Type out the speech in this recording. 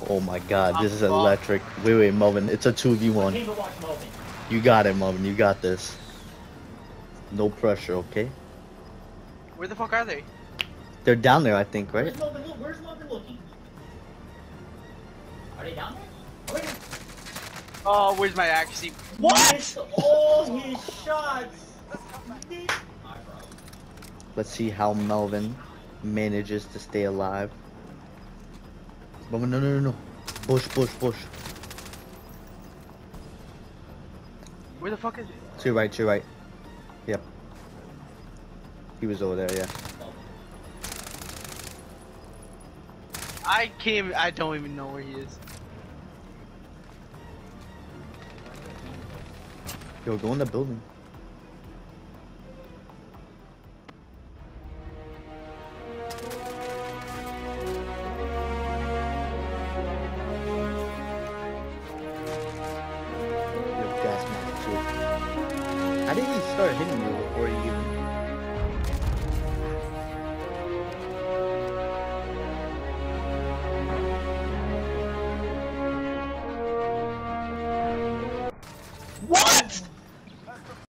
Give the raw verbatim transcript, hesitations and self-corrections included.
Oh my god, this I'm is fucked. electric. Wait, wait, Melvin. It's a two v I one. came to watch Melvin. You got it, Melvin. You got this. No pressure, okay? Where the fuck are they? They're down there, I think, right? Where's Melvin, look, where's Melvin looking? Are they down there? Where? Oh, where's my accuracy? What? All his shots! Let's see how Melvin manages to stay alive. Melvin, no, no, no, no. Bush, bush, bush. Where the fuck is it? To your right, to your right. Yep. He was over there, yeah. I can't. I don't even know where he is. Yo, go in the building. Yo, gas mask too. How did he start hitting you before he even